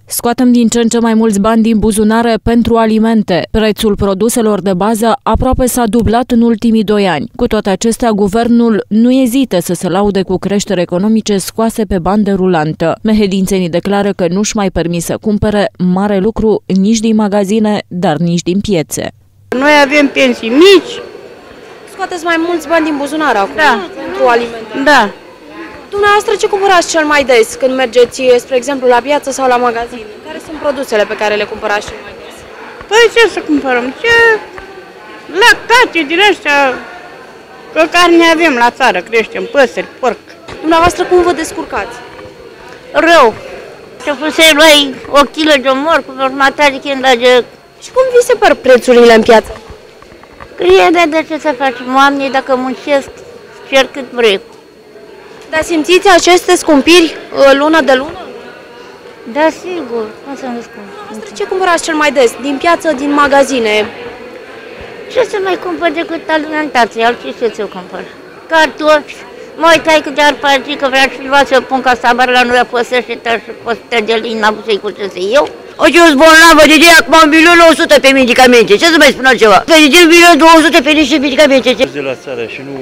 Scoatem din ce în ce mai mulți bani din buzunare pentru alimente. Prețul produselor de bază aproape s-a dublat în ultimii 2 ani. Cu toate acestea, guvernul nu ezită să se laude cu creșteri economice scoase pe bandă rulantă. Mehedințenii declară că nu-și mai permit să cumpere mare lucru nici din magazine, dar nici din piețe. Noi avem pensii mici. Scoateți mai mulți bani din buzunar acum pentru alimente. Da. Dumneavoastră ce cumpărați cel mai des când mergeți, spre exemplu, la piață sau la magazin? Care sunt produsele pe care le cumpărați cel mai des? Păi ce să cumpărăm? Ce? Lactate din ăștia. Că carne avem la țară, creștem păsări, porc. Dumneavoastră cum vă descurcați? Rău. Ce pusei luai o kilă de morcov, următoare de... Și cum vi se par prețurile în piață? Crede de ce să facem oamenii dacă muncesc, cer cât vrei. Dar simțiți aceste scumpiri lună de lună? Da, sigur. Cum să nu spun? Dumneavoastră ce cumpărați cel mai des? Din piață, din magazine? Ce să mai cumpăr decât alimentație? Altceva ce ți-o cumpăr? Cartofi. Mai tai câte arpaci, că vrea cineva să pun ca sabar la noi, a fost să-și și costă de lini, n-am să-i cu ce să iau. O ce sunt bolnavă de ea, acum 1.100.000 pe medicamente. Ce să mai spun altceva? Pe 1.200.000 pe niște medicamente. De la țară și nu...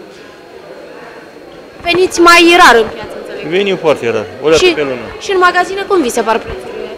Veniți mai rar în piață, înțeleg. Venim foarte rar, o dată pe lună. Și în magazine cum vi se par prețurile?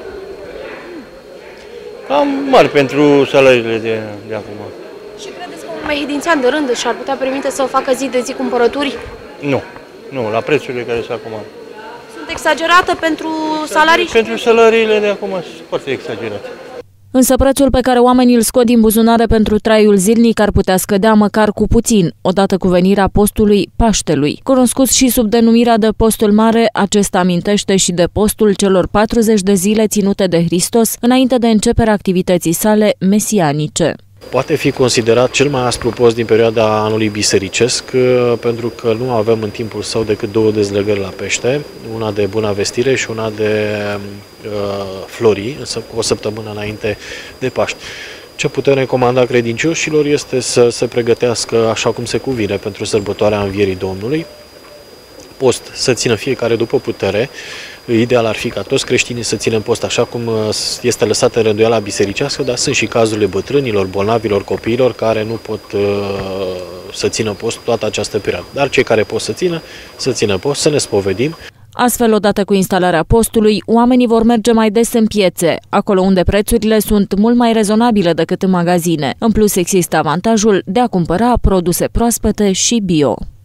Cam mari pentru salariile de acum. Și credeți că un mehedințean de rând și-ar putea permite să facă zi de zi cumpărături? Nu, la prețurile care sunt acum. Sunt exagerate pentru salarii? Pentru salariile de acum sunt foarte exagerate. Însă prețul pe care oamenii îl scot din buzunare pentru traiul zilnic ar putea scădea măcar cu puțin, odată cu venirea postului Paștelui. Cunoscut și sub denumirea de Postul Mare, acesta amintește și de postul celor 40 de zile ținute de Hristos înainte de începerea activității sale mesianice. Poate fi considerat cel mai aspru post din perioada anului bisericesc, pentru că nu avem în timpul său decât 2 dezlegări la pește, una de Buna Vestire și una de Florii, o săptămână înainte de Paști. Ce putem recomanda credincioșilor este să se pregătească așa cum se cuvine pentru sărbătoarea Învierii Domnului. Post să țină fiecare după putere. Ideal ar fi ca toți creștinii să ținem post așa cum este lăsată rânduiala bisericească, dar sunt și cazurile bătrânilor, bolnavilor, copiilor care nu pot să țină post toată această perioadă. Dar cei care pot să țină post, să ne spovedim. Astfel, odată cu instalarea postului, oamenii vor merge mai des în piețe, acolo unde prețurile sunt mult mai rezonabile decât în magazine. În plus, există avantajul de a cumpăra produse proaspete și bio.